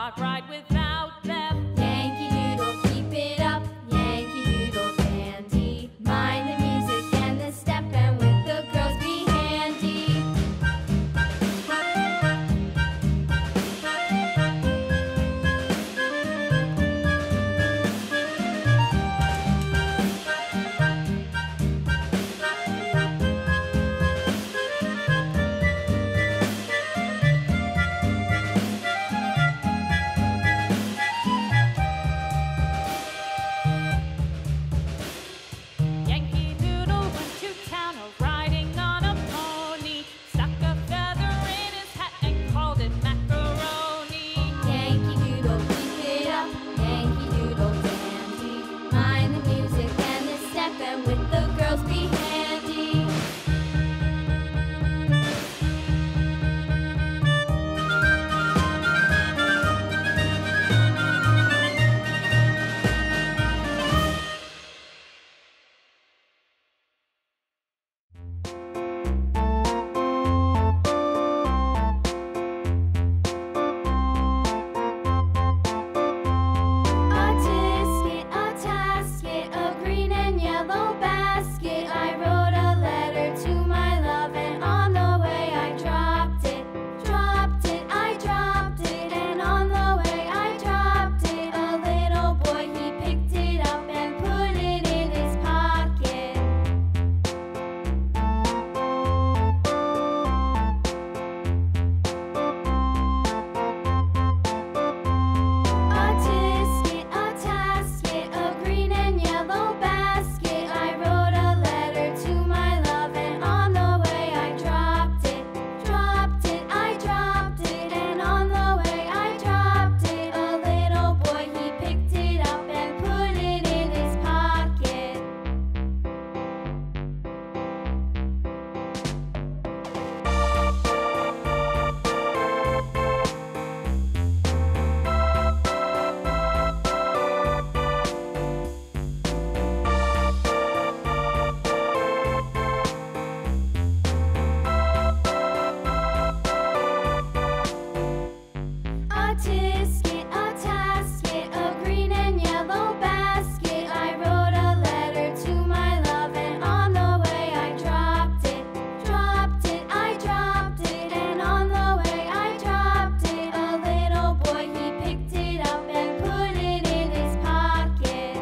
not ride without them. Yankee Doodle, keep it up, Yankee Doodle dandy. Mind the music and the step, and with the girls be handy. Yankee Doodle went to town riding on a pony, stuck a feather in his hat and called it macaroni. Yankee Doodle, keep it up, Yankee Doodle dandy. Mind the music and the step, and with the girls be handy. A tisket, a tasket, a green and yellow basket. I wrote a letter to my love, and on the way I dropped it. Dropped it, I dropped it, and on the way I dropped it. A little boy, he picked it up and put it in his pocket. A tisket, a tasket, a green and yellow basket. I wrote a letter to my love, and on the way I dropped it. Dropped it, I dropped it, and on the way I dropped it. A little boy, he picked it up and put it in his pocket. A tisket, a tasket, a green and yellow basket. I wrote a letter to my love, and on the way I dropped it. Dropped it, I dropped it, and on the way I dropped it. A little boy, he picked it up and put it in his pocket.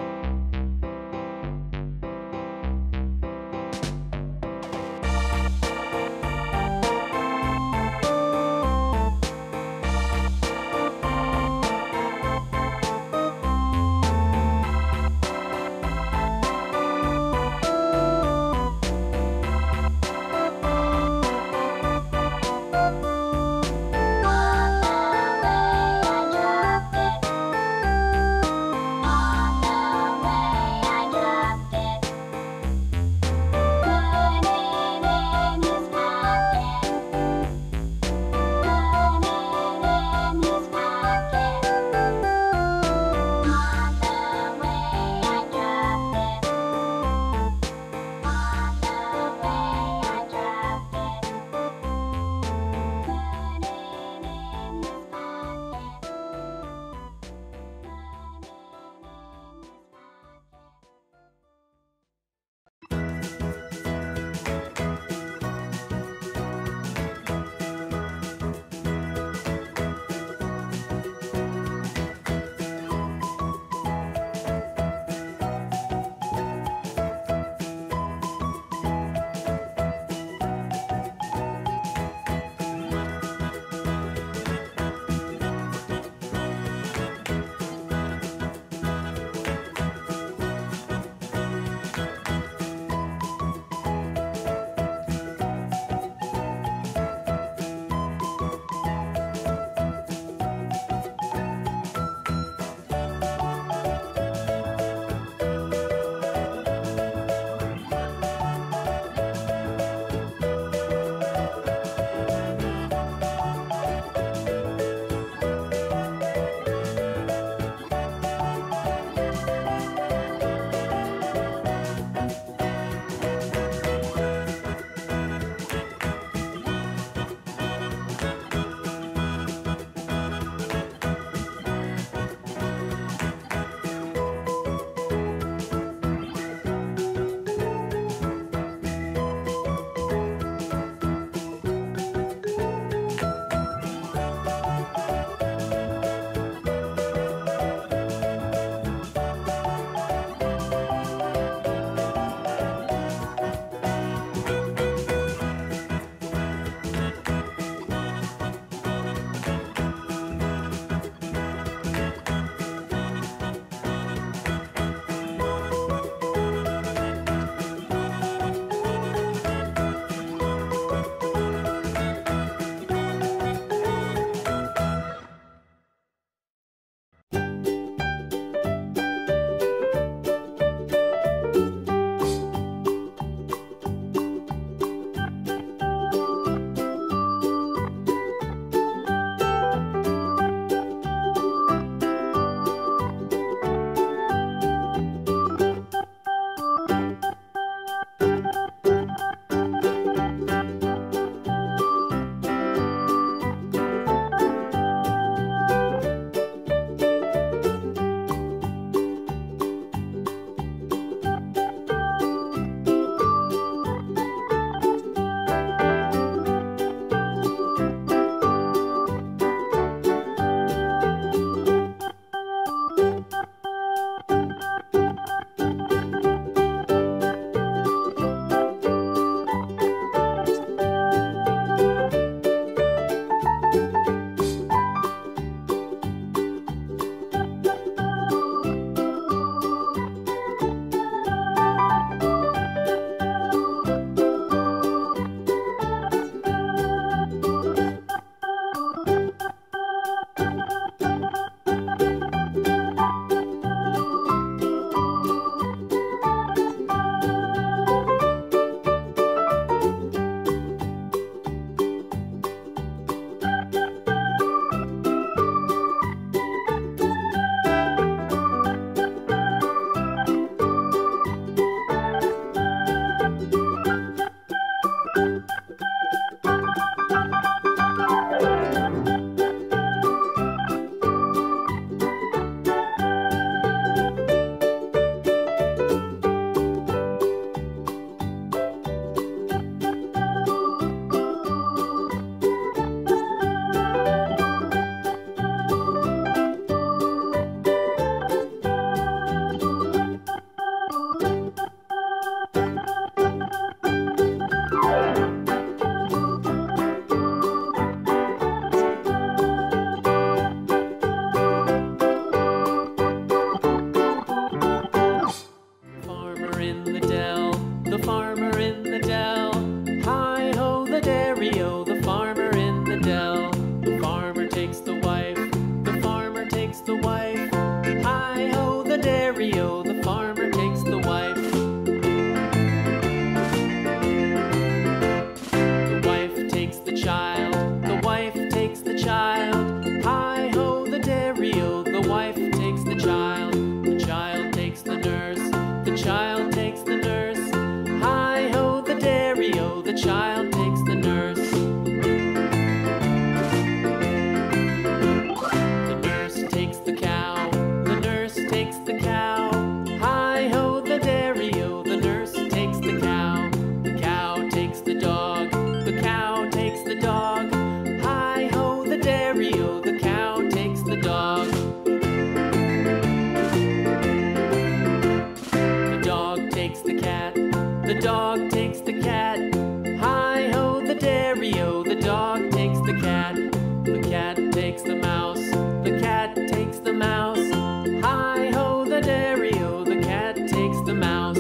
the dog takes the cat. Hi-ho, the dairy-o, the dog takes the cat. The cat takes the mouse, the cat takes the mouse. Hi-ho, the dairy-o, the cat takes the mouse.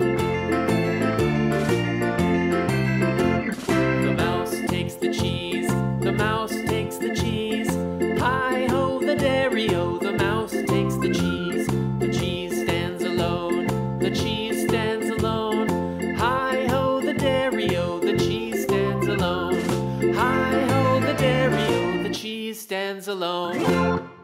The mouse takes the cheese, the mouse takes the cheese. Hi-ho, the dairy-o, the mouse takes the cheese. The cheese stands alone, the cheese stands alone. Hi-ho, the dairy-o, the cheese stands alone. Hi-ho, the dairy-o, the cheese stands alone.